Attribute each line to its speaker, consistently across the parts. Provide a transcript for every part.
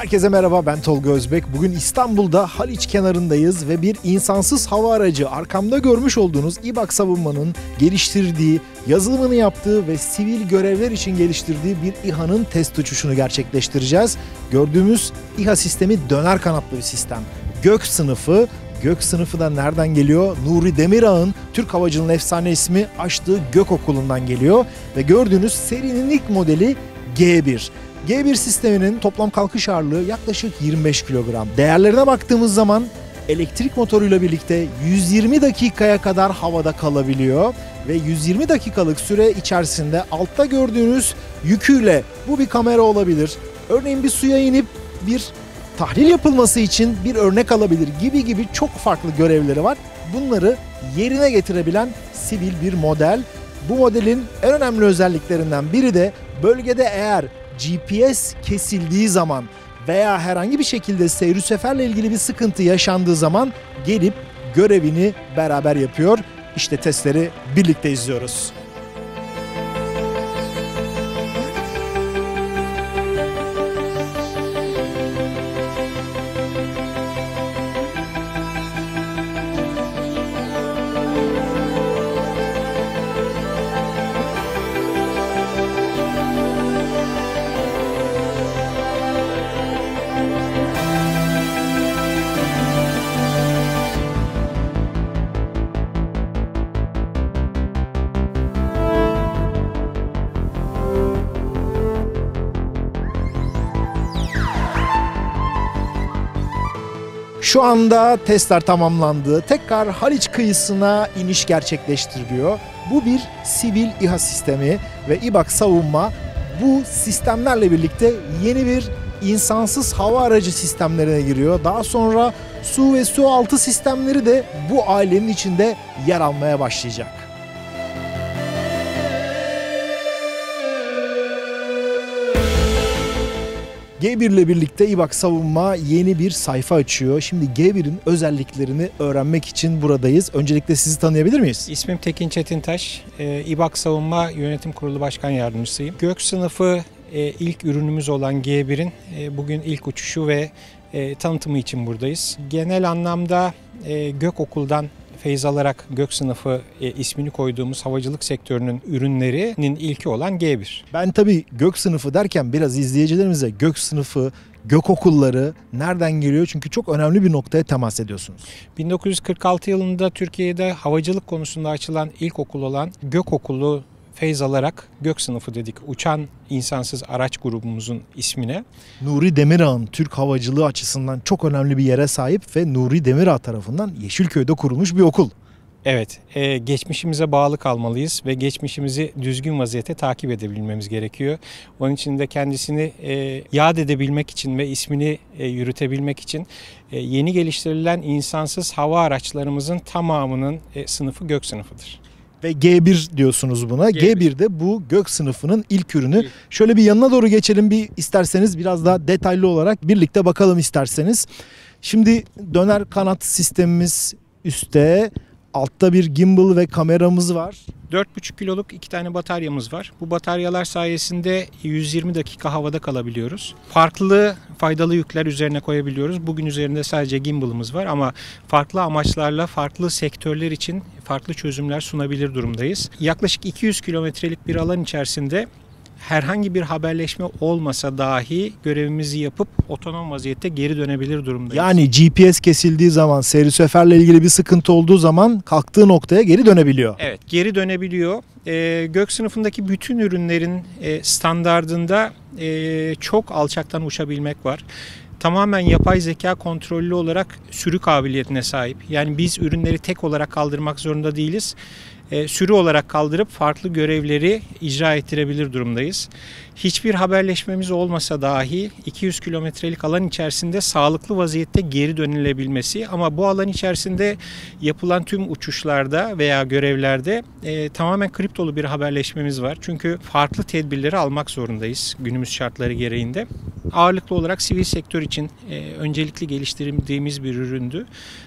Speaker 1: Herkese merhaba, ben Tolga Özbek. Bugün İstanbul'da Haliç kenarındayız ve bir insansız hava aracı, arkamda görmüş olduğunuz İBAK Savunma'nın geliştirdiği, yazılımını yaptığı ve sivil görevler için geliştirdiği bir İHA'nın test uçuşunu gerçekleştireceğiz. Gördüğümüz İHA sistemi döner kanatlı bir sistem. Gök sınıfı. Gök sınıfı da nereden geliyor? Nuri Demirağ'ın, Türk havacılığının efsane ismi, açtığı Gök Okulu'ndan geliyor. Ve gördüğünüz serinin ilk modeli G1. G1 sisteminin toplam kalkış ağırlığı yaklaşık 25 kilogram. Değerlerine baktığımız zaman elektrik motoruyla birlikte 120 dakikaya kadar havada kalabiliyor. Ve 120 dakikalık süre içerisinde altta gördüğünüz yüküyle, bu bir kamera olabilir, örneğin bir suya inip bir tahlil yapılması için bir örnek alabilir gibi çok farklı görevleri var. Bunları yerine getirebilen sivil bir model. Bu modelin en önemli özelliklerinden biri de bölgede eğer GPS kesildiği zaman veya herhangi bir şekilde seyir seferle ilgili bir sıkıntı yaşandığı zaman gelip görevini beraber yapıyor. İşte testleri birlikte izliyoruz. Şu anda testler tamamlandı. Tekrar Haliç kıyısına iniş gerçekleştiriliyor. Bu bir sivil İHA sistemi ve İBAK Savunma bu sistemlerle birlikte yeni bir insansız hava aracı sistemlerine giriyor. Daha sonra su ve su altı sistemleri de bu ailenin içinde yer almaya başlayacak. G1 ile birlikte İBAK Savunma yeni bir sayfa açıyor. Şimdi G1'in özelliklerini öğrenmek için buradayız. Öncelikle sizi tanıyabilir miyiz?
Speaker 2: İsmim Tekin Çetintaş. İBAK Savunma Yönetim Kurulu Başkan Yardımcısıyım. Gök sınıfı ilk ürünümüz olan G1'in bugün ilk uçuşu ve tanıtımı için buradayız. Genel anlamda Gök Okul'dan feyz alarak Gök sınıfı ismini koyduğumuz havacılık sektörünün ürünlerinin ilki olan G1.
Speaker 1: Ben tabii Gök sınıfı derken biraz izleyicilerimize Gök sınıfı, Gök okulları nereden geliyor? Çünkü çok önemli bir noktaya temas ediyorsunuz.
Speaker 2: 1946 yılında Türkiye'de havacılık konusunda açılan ilk okul olan Gök Okulu feyz alarak Gök sınıfı dedik. Uçan insansız araç grubumuzun ismine.
Speaker 1: Nuri Demirağ'ın Türk havacılığı açısından çok önemli bir yere sahip ve Nuri Demirağ tarafından Yeşilköy'de kurulmuş bir okul.
Speaker 2: Evet, geçmişimize bağlı kalmalıyız ve geçmişimizi düzgün vaziyete takip edebilmemiz gerekiyor. Onun için de kendisini yad edebilmek için ve ismini yürütebilmek için yeni geliştirilen insansız hava araçlarımızın tamamının sınıfı Gök sınıfıdır.
Speaker 1: Ve G1 diyorsunuz buna. G1 de bu Gök sınıfının ilk ürünü. Şöyle bir yanına doğru geçelim isterseniz biraz daha detaylı olarak birlikte bakalım isterseniz. Şimdi döner kanat sistemimiz üstte. Altta bir gimbal ve kameramız var.
Speaker 2: 4,5 kiloluk 2 tane bataryamız var. Bu bataryalar sayesinde 120 dakika havada kalabiliyoruz. Farklı faydalı yükler üzerine koyabiliyoruz. Bugün üzerinde sadece gimbal'ımız var ama farklı amaçlarla farklı sektörler için farklı çözümler sunabilir durumdayız. Yaklaşık 200 kilometrelik bir alan içerisinde herhangi bir haberleşme olmasa dahi görevimizi yapıp otonom vaziyette geri dönebilir durumdayız.
Speaker 1: Yani GPS kesildiği zaman, seyir seferle ilgili bir sıkıntı olduğu zaman kalktığı noktaya geri dönebiliyor.
Speaker 2: Evet, geri dönebiliyor. Gök sınıfındaki bütün ürünlerin standardında çok alçaktan uçabilmek var. Tamamen yapay zeka kontrollü olarak sürü kabiliyetine sahip. Yani biz ürünleri tek olarak kaldırmak zorunda değiliz. Sürü olarak kaldırıp farklı görevleri icra ettirebilir durumdayız. Hiçbir haberleşmemiz olmasa dahi 200 kilometrelik alan içerisinde sağlıklı vaziyette geri dönülebilmesi ama bu alan içerisinde yapılan tüm uçuşlarda veya görevlerde tamamen kriptolu bir haberleşmemiz var. Çünkü farklı tedbirleri almak zorundayız günümüz şartları gereğinde. Ağırlıklı olarak sivil sektör için öncelikli geliştirdiğimiz bir üründü.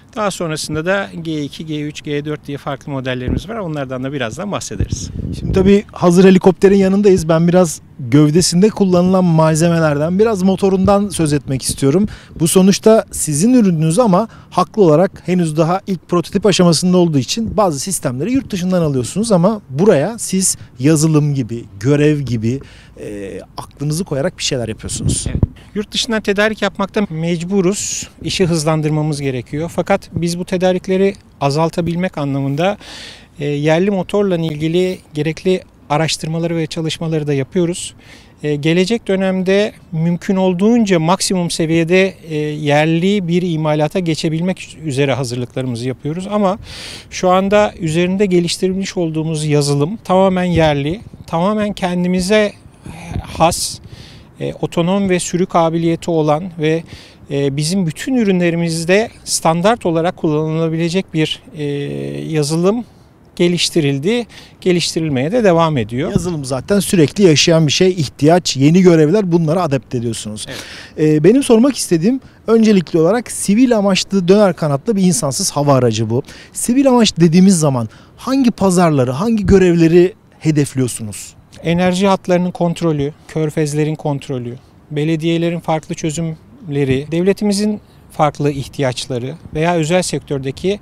Speaker 2: Daha sonrasında da G2, G3, G4 diye farklı modellerimiz var. Onlardan da birazdan bahsederiz.
Speaker 1: Şimdi tabii hazır helikopterin yanındayız. Ben biraz gövdesinde kullanılan malzemelerden, biraz motorundan söz etmek istiyorum. Bu sonuçta sizin ürününüz ama haklı olarak henüz daha ilk prototip aşamasında olduğu için bazı sistemleri yurt dışından alıyorsunuz ama buraya siz yazılım gibi, görev gibi aklınızı koyarak bir şeyler yapıyorsunuz.
Speaker 2: Evet. Yurt dışından tedarik yapmakta mecburuz. İşi hızlandırmamız gerekiyor. Fakat biz bu tedarikleri azaltabilmek anlamında yerli motorla ilgili gerekli araştırmaları ve çalışmaları da yapıyoruz. Gelecek dönemde mümkün olduğunca maksimum seviyede yerli bir imalata geçebilmek üzere hazırlıklarımızı yapıyoruz. Ama şu anda üzerinde geliştirilmiş olduğumuz yazılım tamamen yerli, tamamen kendimize has, otonom ve sürü kabiliyeti olan ve bizim bütün ürünlerimizde standart olarak kullanılabilecek bir yazılım geliştirildi, geliştirilmeye de devam ediyor.
Speaker 1: Yazılım zaten sürekli yaşayan bir şey, ihtiyaç, yeni görevler, bunlara adapte ediyorsunuz.
Speaker 2: Evet.
Speaker 1: Benim sormak istediğim öncelikli olarak sivil amaçlı döner kanatlı bir insansız hava aracı bu. Sivil amaç dediğimiz zaman hangi pazarları, hangi görevleri hedefliyorsunuz?
Speaker 2: Enerji hatlarının kontrolü, körfezlerin kontrolü, belediyelerin farklı çözümleri, devletimizin farklı ihtiyaçları veya özel sektördeki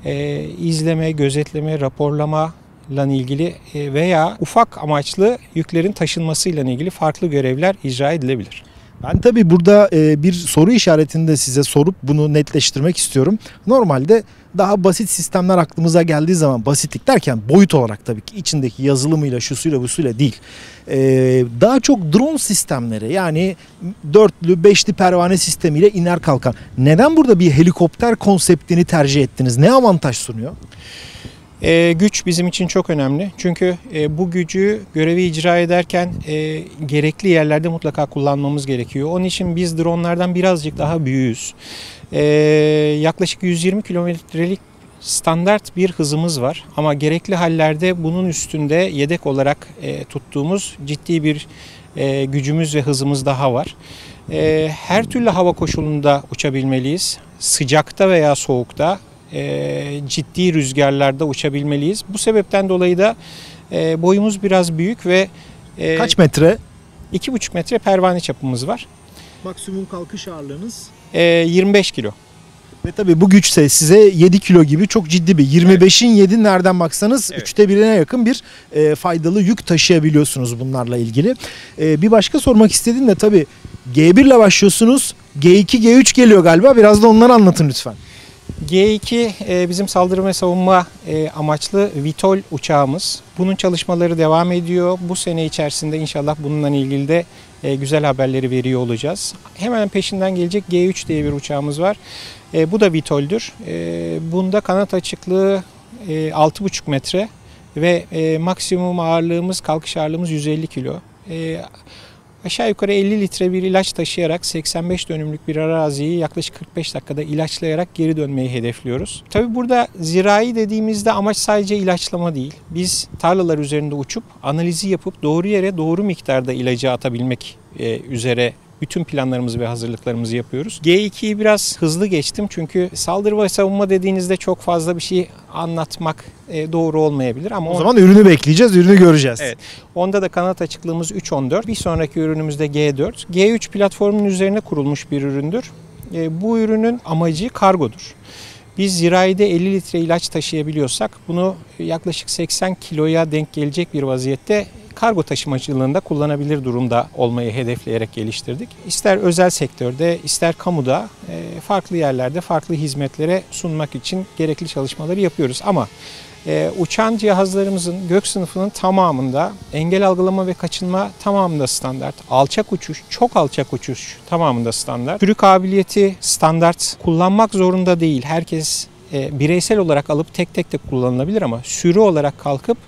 Speaker 2: izleme, gözetleme, raporlama ile ilgili veya ufak amaçlı yüklerin taşınmasıyla ilgili farklı görevler icra edilebilir.
Speaker 1: Ben tabii burada bir soru işaretini de size sorup bunu netleştirmek istiyorum. Normalde daha basit sistemler aklımıza geldiği zaman, basitlik derken boyut olarak tabii ki içindeki yazılımıyla, şusuyla, busuyla değil. Daha çok drone sistemleri, yani dörtlü, beşli pervane sistemiyle iner kalkan. Neden burada bir helikopter konseptini tercih ettiniz? Ne avantaj sunuyor?
Speaker 2: Güç bizim için çok önemli. Çünkü bu gücü görevi icra ederken gerekli yerlerde mutlaka kullanmamız gerekiyor. Onun için biz dronlardan birazcık daha büyüğüz. Yaklaşık 120 kilometrelik standart bir hızımız var. Ama gerekli hallerde bunun üstünde yedek olarak tuttuğumuz ciddi bir gücümüz ve hızımız daha var. Her türlü hava koşulunda uçabilmeliyiz. Sıcakta veya soğukta. Ciddi rüzgarlarda uçabilmeliyiz. Bu sebepten dolayı da boyumuz biraz büyük ve
Speaker 1: kaç metre?
Speaker 2: 2,5 metre pervane çapımız var.
Speaker 1: Maksimum kalkış ağırlığınız?
Speaker 2: 25 kilo.
Speaker 1: Ve tabii bu güçse size 7 kilo gibi çok ciddi bir 25'in 7 nereden baksanız
Speaker 2: Evet.
Speaker 1: 3'te 1'ine yakın bir faydalı yük taşıyabiliyorsunuz bunlarla ilgili. Bir başka sormak istediğim de tabii G1 ile başlıyorsunuz. G2, G3 geliyor galiba. Biraz da onları anlatın lütfen.
Speaker 2: G2 bizim saldırı ve savunma amaçlı VTOL uçağımız. Bunun çalışmaları devam ediyor. Bu sene içerisinde inşallah bununla ilgili de güzel haberleri veriyor olacağız. Hemen peşinden gelecek G3 diye bir uçağımız var. Bu da VTOL'dür. Bunda kanat açıklığı 6,5 metre ve maksimum ağırlığımız, kalkış ağırlığımız 150 kilo. Aşağı yukarı 50 litre bir ilaç taşıyarak 85 dönümlük bir araziyi yaklaşık 45 dakikada ilaçlayarak geri dönmeyi hedefliyoruz. Tabii burada zirai dediğimizde amaç sadece ilaçlama değil. Biz tarlalar üzerinde uçup analizi yapıp doğru yere doğru miktarda ilacı atabilmek üzere bütün planlarımızı ve hazırlıklarımızı yapıyoruz. G2'yi biraz hızlı geçtim çünkü saldırı ve savunma dediğinizde çok fazla bir şey anlatmak doğru olmayabilir. Ama
Speaker 1: O zaman ürünü bekleyeceğiz, ürünü göreceğiz.
Speaker 2: Evet. Onda da kanat açıklığımız 3.14. Bir sonraki ürünümüz de G4. G3 platformunun üzerine kurulmuş bir üründür. Bu ürünün amacı kargodur. Biz ziraide 50 litre ilaç taşıyabiliyorsak bunu yaklaşık 80 kiloya denk gelecek bir vaziyette kargo taşımacılığında kullanabilir durumda olmayı hedefleyerek geliştirdik. İster özel sektörde, ister kamuda farklı yerlerde farklı hizmetlere sunmak için gerekli çalışmaları yapıyoruz. Ama uçan cihazlarımızın gök sınıfının tamamında engel algılama ve kaçınma tamamında standart. Alçak uçuş, çok alçak uçuş tamamında standart. Sürü kabiliyeti standart. Kullanmak zorunda değil. Herkes bireysel olarak alıp tek tek de kullanılabilir ama sürü olarak kalkıp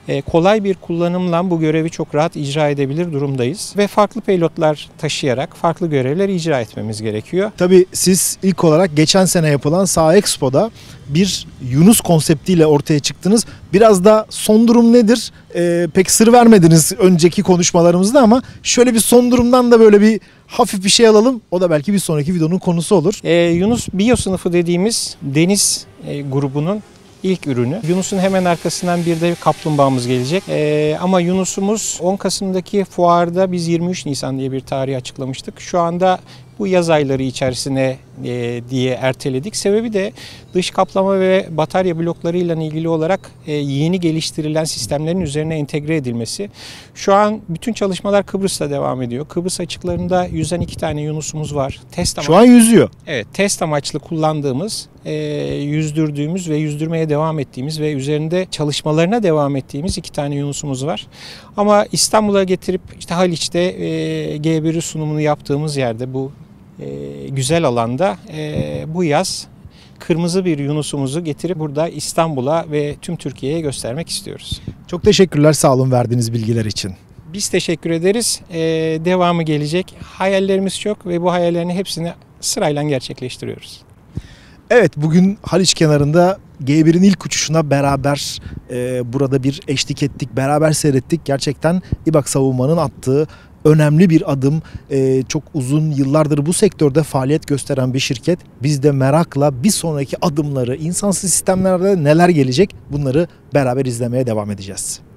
Speaker 2: kolay bir kullanımla bu görevi çok rahat icra edebilir durumdayız. Ve farklı payloadlar taşıyarak farklı görevler icra etmemiz gerekiyor.
Speaker 1: Tabii siz ilk olarak geçen sene yapılan Saha Expo'da bir Yunus konseptiyle ortaya çıktınız. Biraz da son durum nedir? Pek sır vermediniz önceki konuşmalarımızda ama şöyle bir son durumdan da böyle bir hafif bir şey alalım. O da belki bir sonraki videonun konusu olur.
Speaker 2: Yunus biyo sınıfı dediğimiz deniz grubunun ilk ürünü. Yunus'un hemen arkasından bir de kaplumbağamız gelecek. Ama Yunus'umuz 10 Kasım'daki fuarda biz 23 Nisan diye bir tarih açıklamıştık. Şu anda bu yaz ayları içerisine diye erteledik. Sebebi de dış kaplama ve batarya bloklarıyla ilgili olarak yeni geliştirilen sistemlerin üzerine entegre edilmesi. Şu an bütün çalışmalar Kıbrıs'ta devam ediyor. Kıbrıs açıklarında yüzen 2 tane Yunus'umuz var.
Speaker 1: Şu an yüzüyor.
Speaker 2: Evet, test amaçlı kullandığımız, yüzdürdüğümüz ve yüzdürmeye devam ettiğimiz ve üzerinde çalışmalarına devam ettiğimiz 2 tane Yunus'umuz var. Ama İstanbul'a getirip işte Haliç'te G1'i sunumunu yaptığımız yerde bu güzel alanda bu yaz kırmızı bir Yunus'umuzu getirip burada İstanbul'a ve tüm Türkiye'ye göstermek istiyoruz.
Speaker 1: Çok teşekkürler, sağ olun verdiğiniz bilgiler için.
Speaker 2: Biz teşekkür ederiz. Devamı gelecek. Hayallerimiz çok ve bu hayallerin hepsini sırayla gerçekleştiriyoruz.
Speaker 1: Evet, bugün Haliç kenarında G1'in ilk uçuşuna beraber burada bir eşlik ettik, beraber seyrettik. Gerçekten İBAK Savunma'nın attığı önemli bir adım. Çok uzun yıllardır bu sektörde faaliyet gösteren bir şirket. Biz de merakla bir sonraki adımları, insansız sistemlerde neler gelecek bunları beraber izlemeye devam edeceğiz.